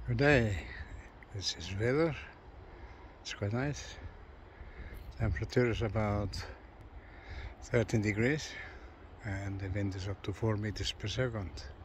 Good day. This is weather. It's quite nice. Temperature is about 13 degrees and the wind is up to 4 meters per second.